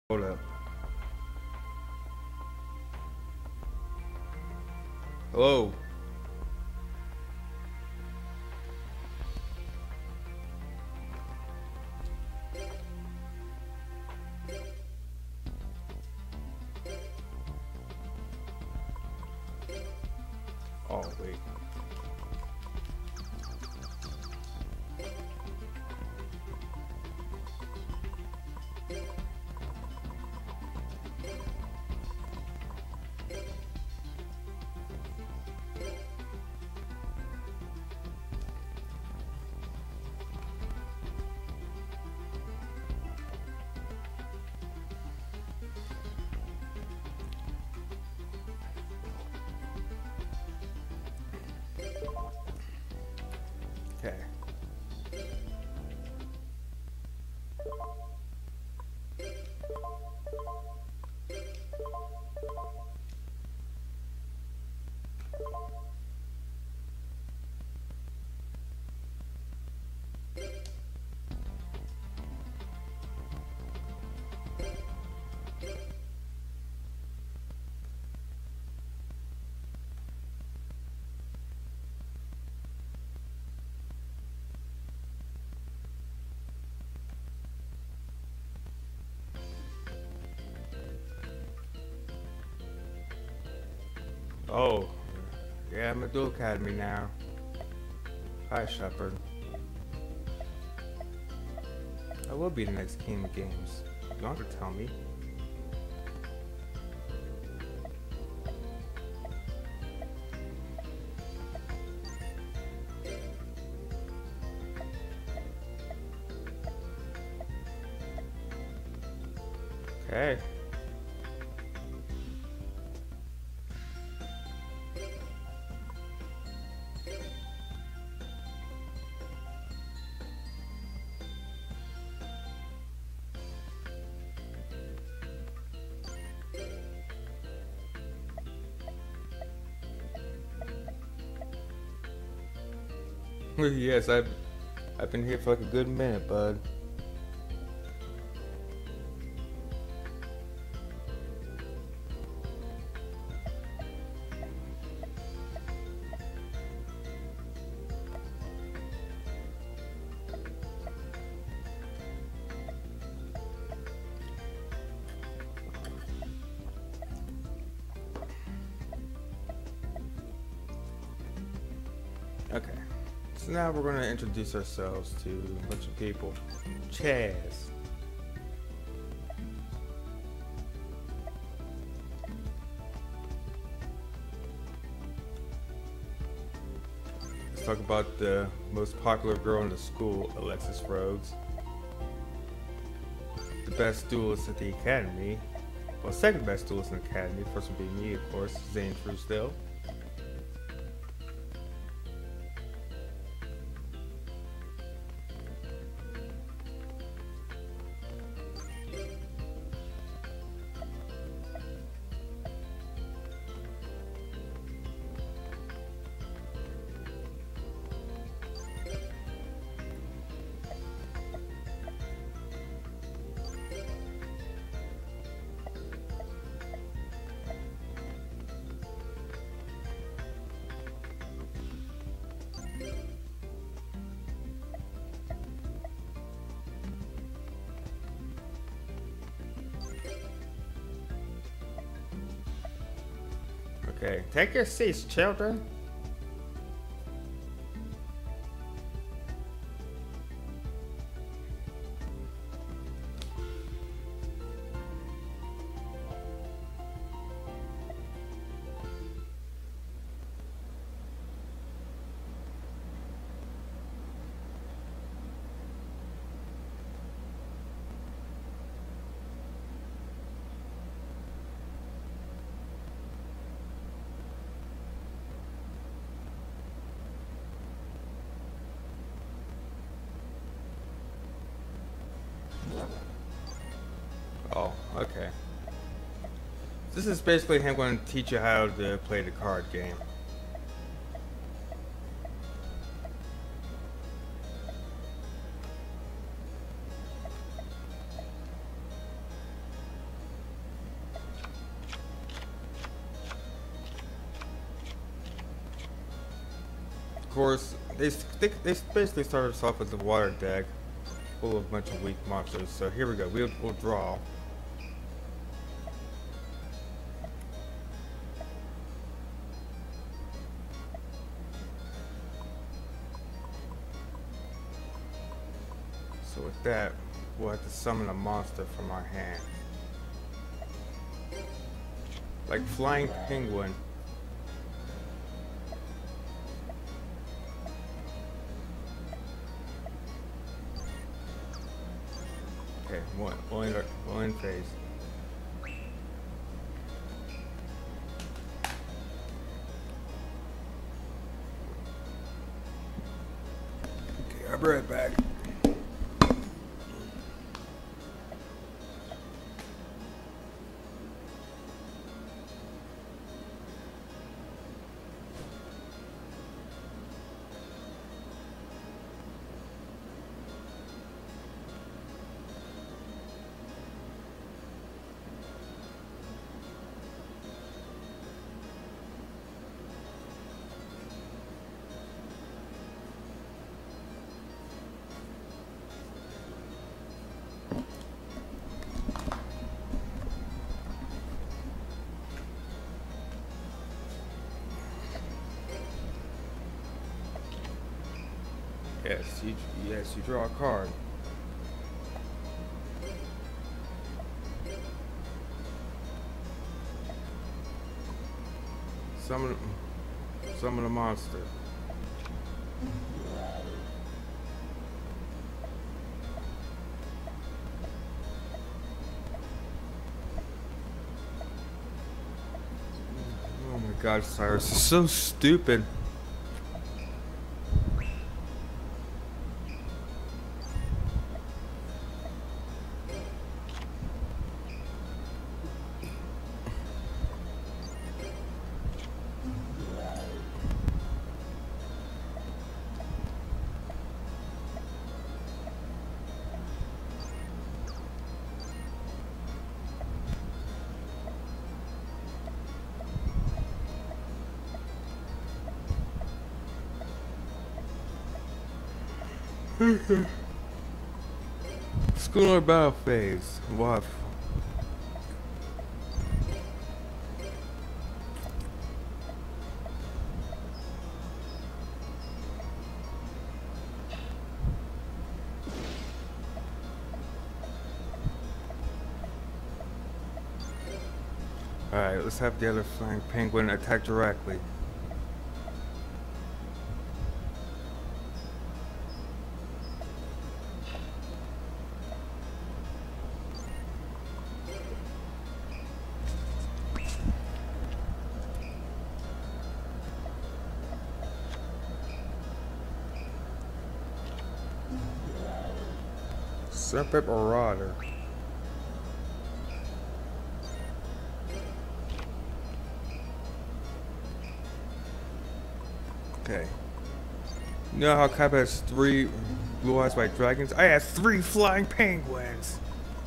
Hold up. Hello. Oh, wait. Okay. Oh, yeah, I'm at Dual Academy now. Hi, Shepard. I will be the next king of games. You don't have to tell me. Okay. Yes, I've been here for like a good minute, bud. Okay. So now we're gonna introduce ourselves to a bunch of people. Chaz. Let's talk about the most popular girl in the school, Alexis Rhodes. The best duelist at the academy. Well, second best duelist in the academy. First would be me, of course, Zane Truesdale. Okay, take your seats, children. Oh, okay. This is basically him going to teach you how to play the card game. course, they basically started us off with the water deck, full of a bunch of weak monsters. So here we go. We'll draw. So with that, we'll have to summon a monster from our hand. Like Flying Penguin. Okay, we'll end phase. Okay, I'll be right back. Yes, you draw a card. Summon a monster. Oh my God, Cyrus is so stupid. Schooner battle phase. What? Alright, let's have the other Flying Penguin attack directly. Serpent Marauder. Okay. You know how Kappa has 3 Blue Eyes White Dragons? I have 3 Flying Penguins!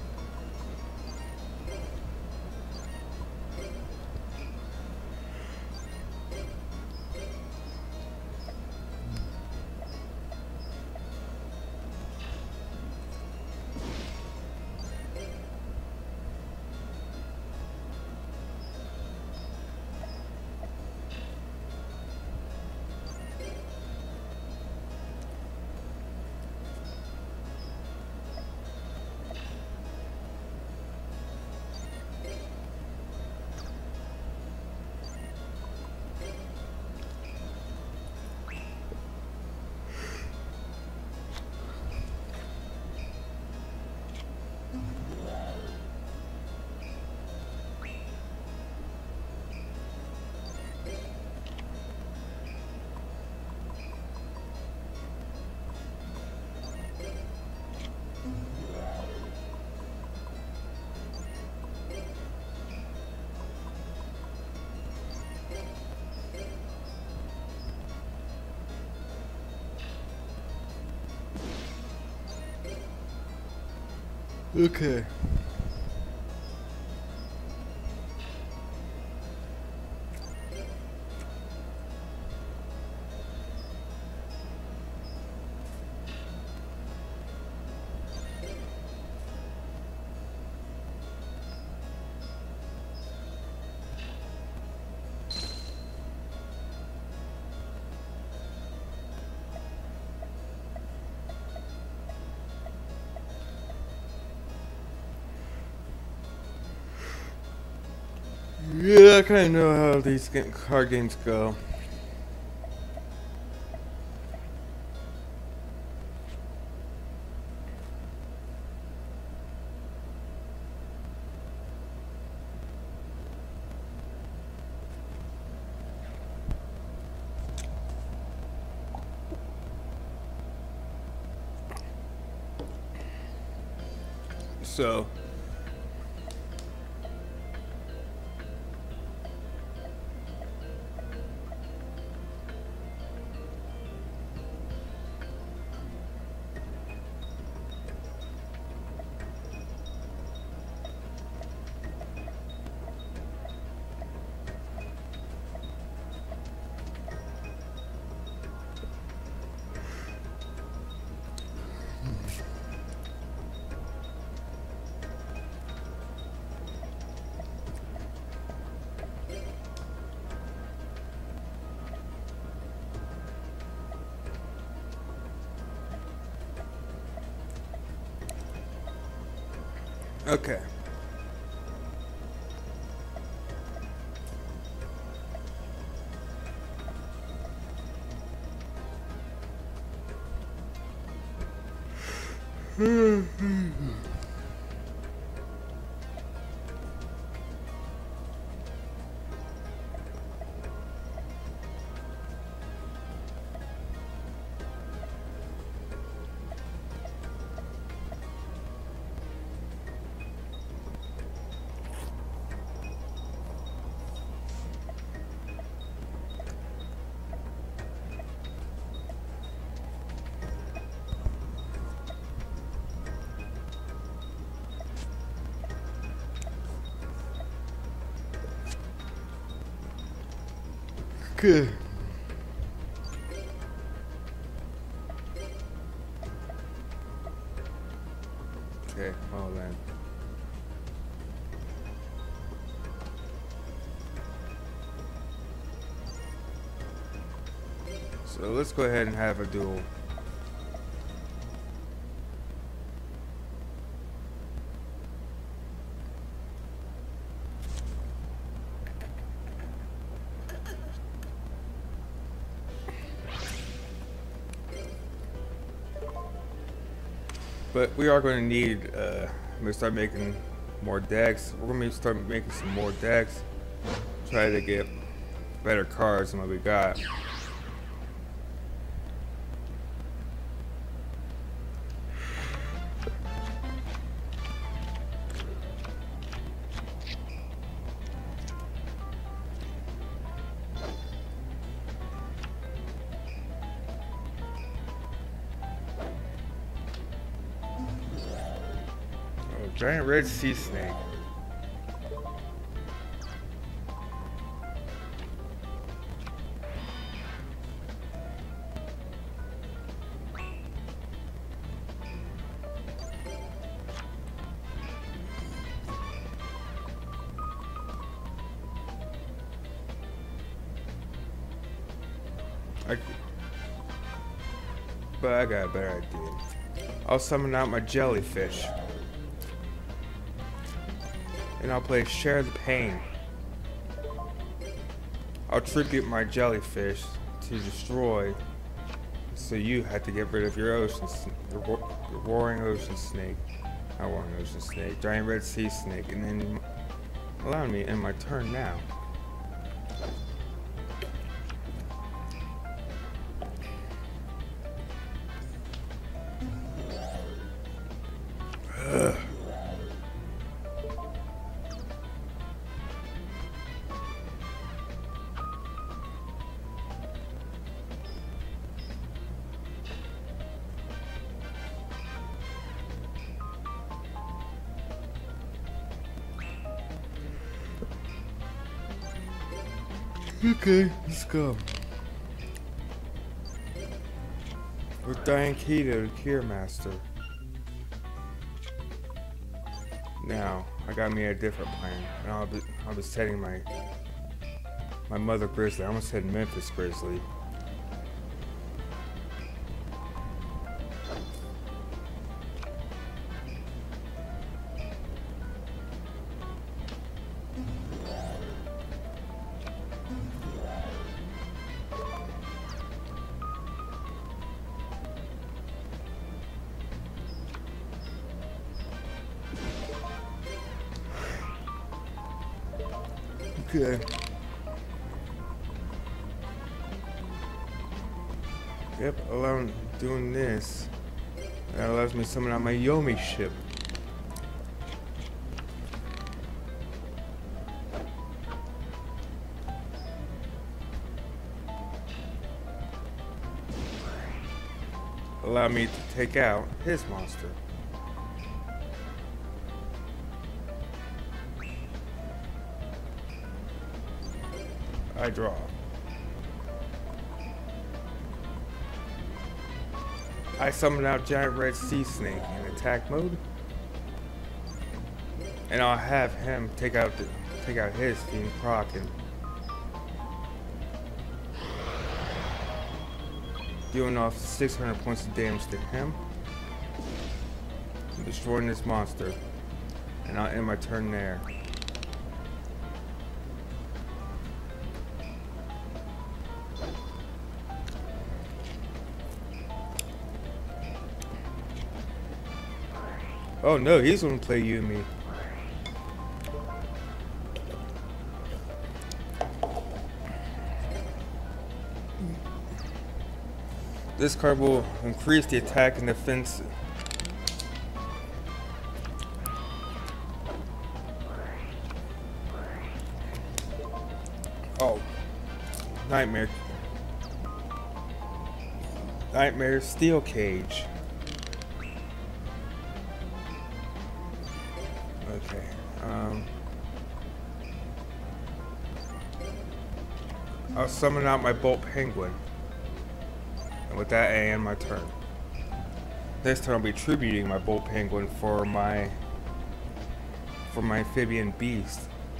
Okay. Yeah, I kind of know how these card games go. So, okay. Good. Okay, hold on. So let's go ahead and have a duel. But we are going to need, I'm going to start making more decks. We're going to start making some more decks. Try to get better cards than what we got. Giant red sea snake. But I got a better idea. I'll summon out my jellyfish. And I'll play Share the Pain. I'll tribute my jellyfish to destroy, so you have to get rid of your your roaring ocean snake. Not roaring ocean snake, giant red sea snake, and then allow me to end my turn now. Okay, let's go. With Diane Keto, the Cure Master. Now, I got me a different plan. And I'll be setting my Mother Grizzly. I almost said Memphis Grizzly. Okay. Yep, while I'm doing this, that allows me to summon out my Yomi ship. Allow me to take out his monster. I draw. I summon out Giant Red Sea Snake in attack mode, and I'll have him take out his Fiend Kraken, dealing off 600 points of damage to him, and destroying this monster, and I'll end my turn there. Oh no, he's gonna play Yuumi. This card will increase the attack and defense. Oh, Nightmare Steel Cage. Okay. I'll summon out my Bolt Penguin. And with that, I end my turn. This turn I'll be tributing my Bolt Penguin for my Amphibian Beast.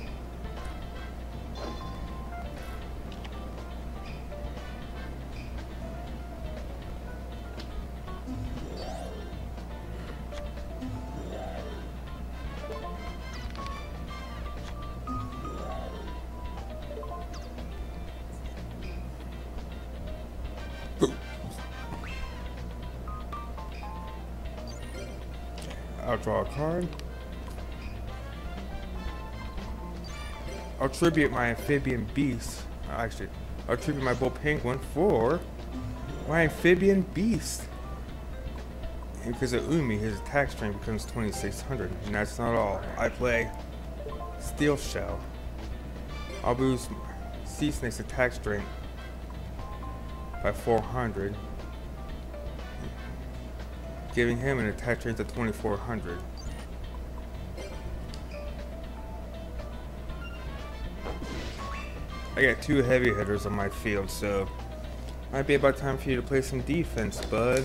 I'll draw a card. I'll tribute my Amphibian Beast. Actually, I'll tribute my Bolt Penguin for my Amphibian Beast. And because of Umi, his attack strength becomes 2600. And that's not all. I play Steel Shell. I'll boost Sea Snake's attack strength by 400. Giving him an attack strength of 2400. I got 2 heavy hitters on my field, so might be about time for you to play some defense, bud.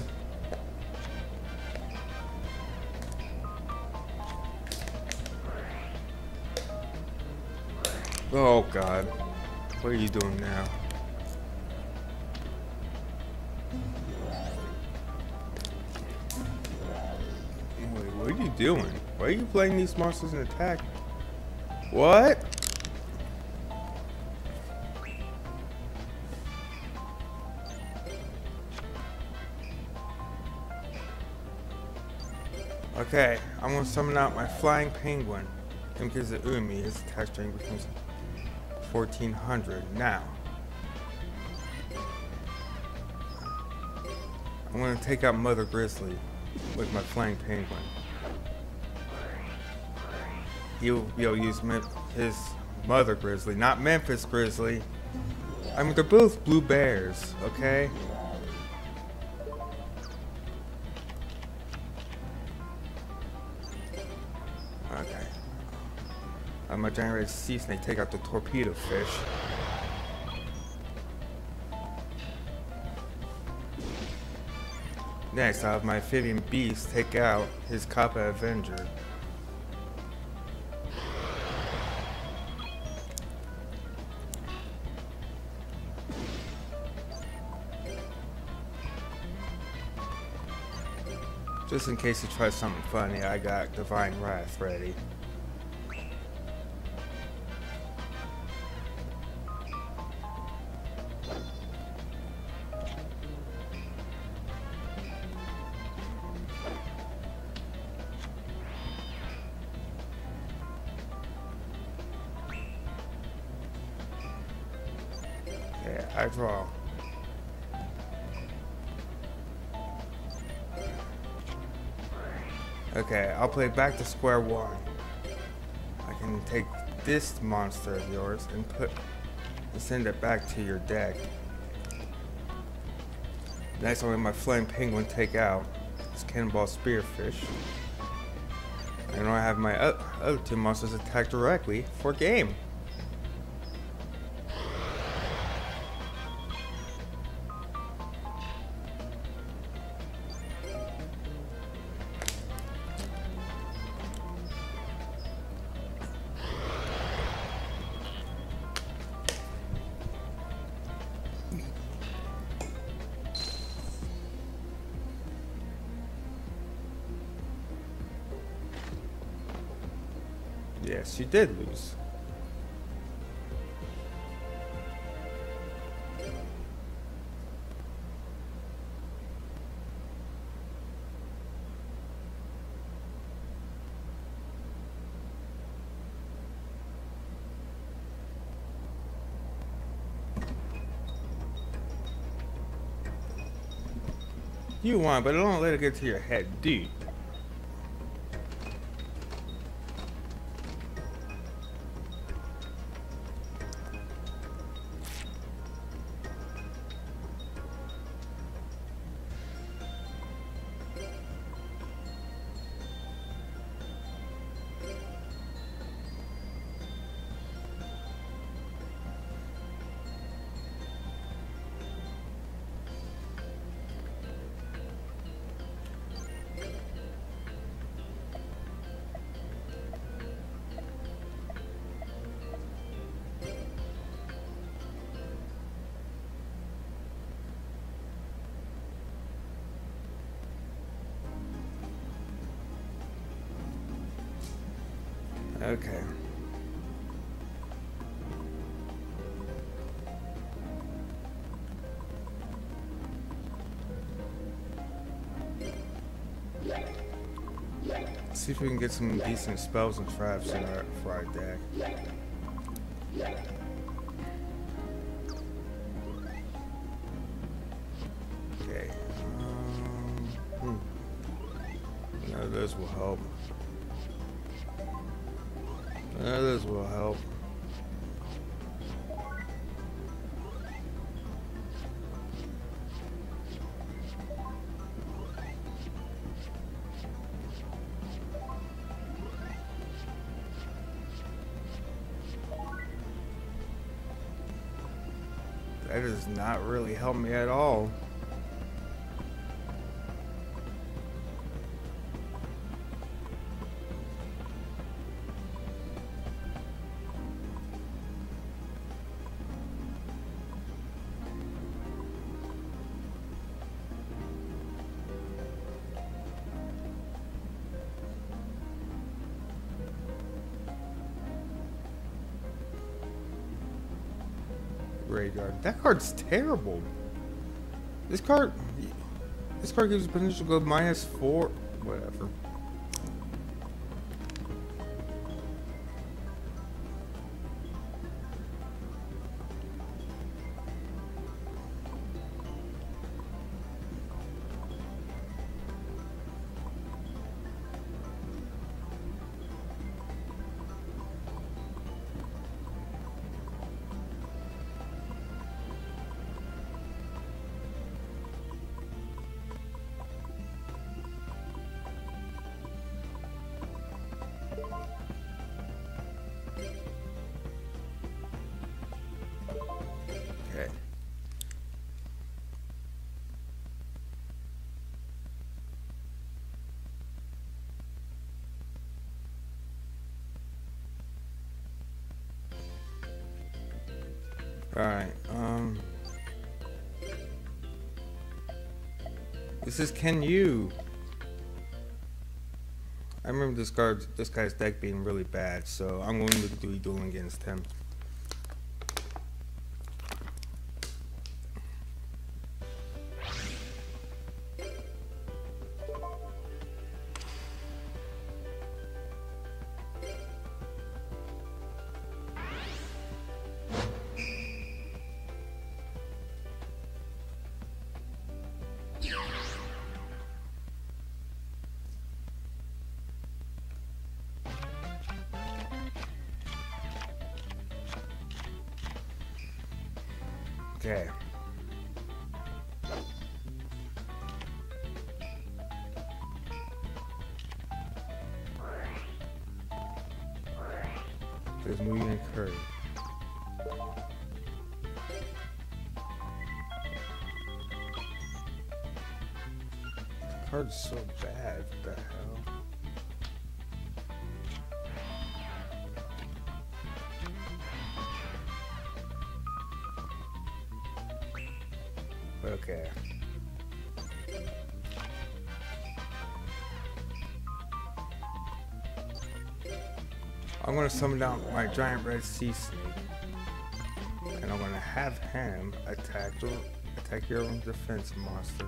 Oh god, what are you doing now? What are you doing? Why are you playing these monsters in attack? What? Okay, I'm gonna summon out my Flying Penguin. And because of Umi, his attack strength becomes 1400. Now, I'm gonna take out Mother Grizzly with my Flying Penguin. He'll use his Mother Grizzly, not Memphis Grizzly. I mean, they're both blue bears, okay? Okay. My Giant Red Sea Snake take out the Torpedo Fish. Next, I'll have my Amphibian Beast take out his Kappa Avenger. Just in case he tries something funny, I got Divine Wrath ready. Okay, I draw. Okay, I'll play back to square one. I can take this monster of yours and send it back to your deck. Next, I'll let my Flame Penguin take out this Cannonball Spearfish. And I have my other two monsters attack directly for game. Yes, you did lose. You won, but don't let it get to your head, dude. Okay. Let's see if we can get some decent spells and traps in for our deck. Okay. None of those will help. None of those will help. That does not really help me at all. Graveyard. That card's terrible. This card gives you potential to go -4. Whatever. Okay. Alright, this is Ken Yu. I remember this guy's deck being really bad, so I'm going to be dueling against him. Okay. There's moving curry. The card's so bad. What the hell? Okay. I'm gonna summon down my giant red sea snake, and I'm gonna have him attack your own defense monster.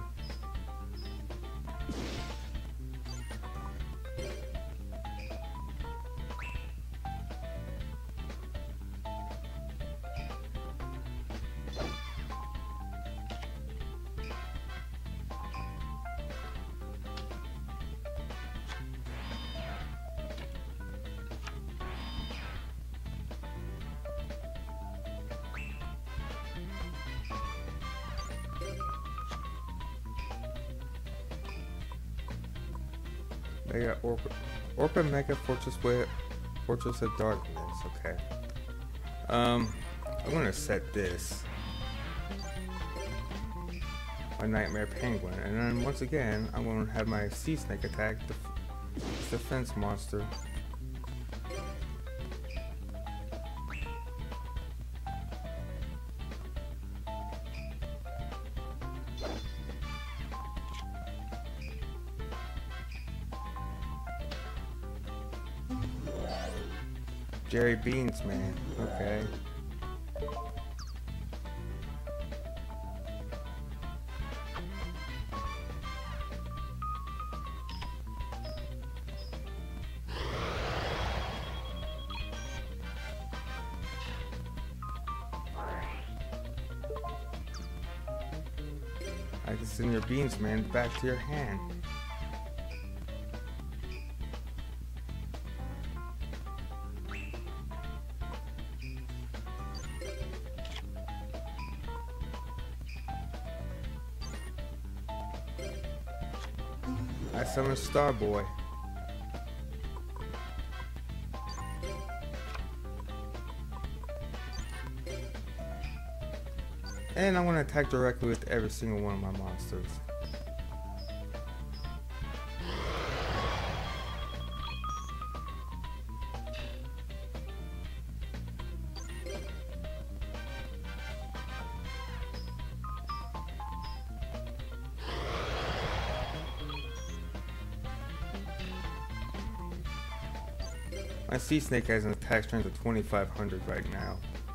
Mega Orca Mega Fortress of Darkness. Okay. I'm gonna set this. My Nightmare Penguin, and then once again, I'm gonna have my Sea Snake attack the defense monster. Jerry Beans, man. Okay. I can send your beans, man, back to your hand. I summon Starboy. And I want to attack directly with every single one of my monsters. My Sea Snake has an attack strength of 2500 right now.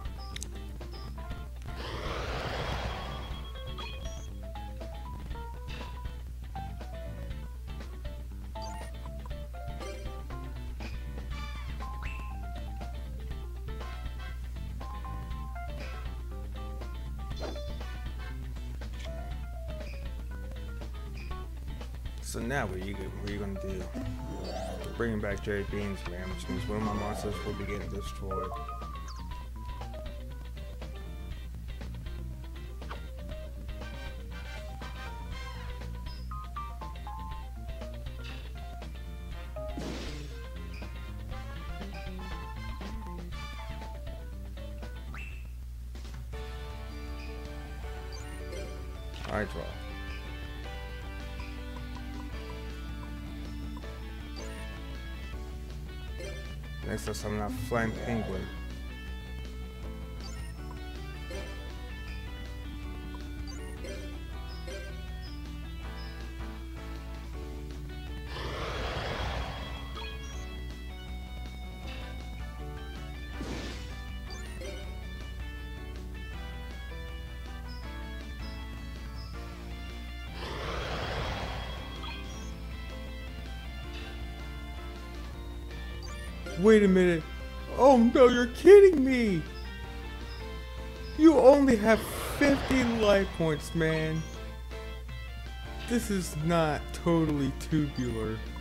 So now what are you gonna do? Bringing back Jerry Beans, man, which means one of my monsters will be getting destroyed. I draw. Next up, summon out Flying Penguin. Wait a minute. Oh no, you're kidding me. You only have 50 life points, man. This is not totally tubular.